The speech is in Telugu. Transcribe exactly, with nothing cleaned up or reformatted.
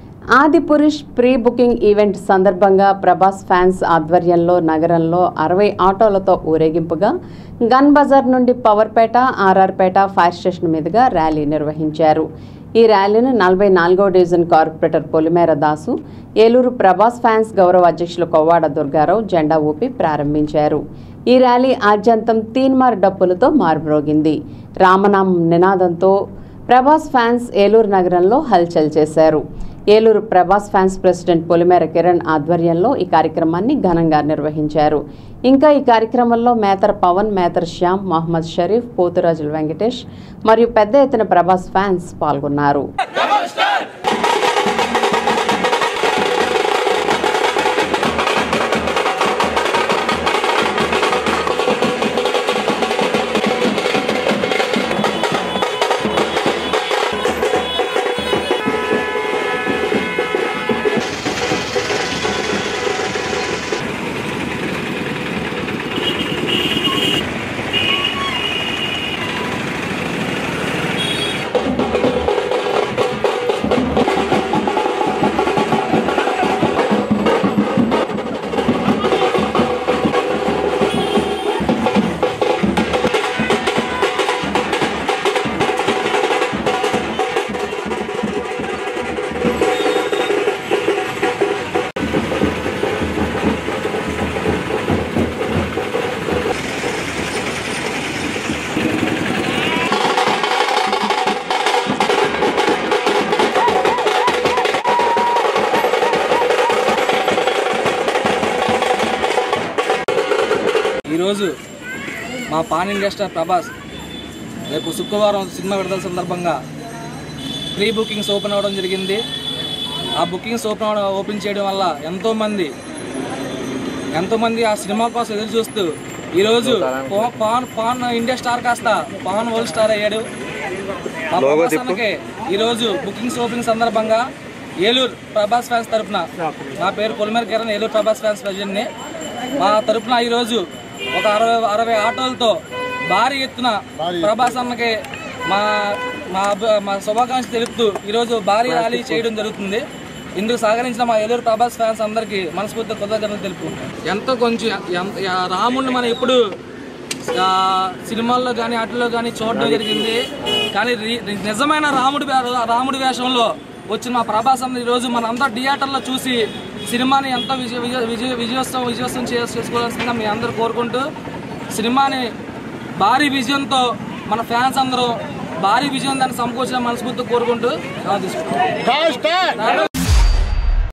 ఆదిపురుష్ ప్రీ బుకింగ్ ఈవెంట్ సందర్భంగా ప్రభాస్ ఫ్యాన్స్ ఆధ్వర్యంలో నగరంలో అరవై ఆటోలతో ఊరేగింపుగా గన్ బజార్ నుండి పవర్పేట ఆర్ఆర్పేట ఫైర్ స్టేషన్ మీదుగా ర్యాలీ నిర్వహించారు. ఈ ర్యాలీని నలభై నాలుగవ division corporator Polimera Dasu, Eluru Prabhas fans గౌరవ అధ్యక్షులు కొవ్వాడ దుర్గారావు జెండా ఊపి ప్రారంభించారు. ఈ ర్యాలీ ఆద్యంతం తీన్మార్ డప్పులతో మారుమ్రోగింది. రామనామం నినాదంతో ప్రభాస్ ఫ్యాన్స్ ఏలూరు నగరంలో హల్చల్ చేశారు. ఏలూరు ప్రభాస్ ఫ్యాన్స్ ప్రెసిడెంట్ పొలిమేర కిరణ్ ఆధ్వర్యంలో ఈ కార్యక్రమాన్ని ఘనంగా నిర్వహించారు. ఇంకా ఈ కార్యక్రమంలో మేతర పవన్, మేతర శ్యామ్, మహమ్మద్ షరీఫ్, పోతురాజుల వెంకటేష్ మరియు పెద్ద ఎత్తున ప్రభాస్ ఫ్యాన్స్ పాల్గొన్నారు. ఈరోజు మా పాన్ ఇండియా స్టార్ ప్రభాస్ రేపు శుక్రవారం సినిమా విడుదల సందర్భంగా ప్రీ బుకింగ్స్ ఓపెన్ అవ్వడం జరిగింది. ఆ బుకింగ్స్ ఓపెన్ అవ్వడం ఓపెన్ చేయడం వల్ల ఎంతోమంది ఎంతోమంది ఆ సినిమా కోసం ఎదురు చూస్తూ ఈరోజు పాన్ పాన్ ఇండియా స్టార్ కాస్త పాన్ వరల్డ్ స్టార్ అయ్యాడు. ఆ ప్రభాస్కి ఈరోజు బుకింగ్స్ ఓపెనింగ్ సందర్భంగా ఏలూరు ప్రభాస్ ఫ్యాన్స్ తరఫున, నా పేరు పొలిమేర కిరణ్, ఏలూరు ప్రభాస్ ఫ్యాన్స్ ప్రెసిడెంట్ని, మా తరఫున ఈరోజు ఒక అరవై అరవై ఆటోలతో భారీ ఎత్తున ప్రభాస్ అన్నకి మా మా మా శుభాకాంక్షలు తెలుపుతూ ఈరోజు భారీ ర్యాలీ చేయడం జరుగుతుంది. ఇందుకు సహకరించిన మా ఏలూరు ప్రభాస్ ఫ్యాన్స్ అందరికీ మనస్ఫూర్తిగా కృతజ్ఞతలు తెలుపుకుంటాం. ఎంతో కొంచెం రాముడిని మనం ఎప్పుడు సినిమాల్లో కానీ వాటిల్లో కానీ చూడడం జరిగింది, కానీ నిజమైన రాముడి రాముడి వేషంలో వచ్చిన మా ప్రభాస్ అన్న ఈరోజు మనంతా థియేటర్లో చూసి సినిమాని ఎంతో విజయ విజయ విజయ విజయోత్సవం విజయోత్సవం చేసుకోవాల్సిందిగా మీ అందరూ కోరుకుంటూ, సినిమాని భారీ విజయంతో మన ఫ్యాన్స్ అందరూ భారీ విజయం దాన్ని సమకూర్చిన మనస్ఫూర్తిగా కోరుకుంటూ తీసుకుంటాం.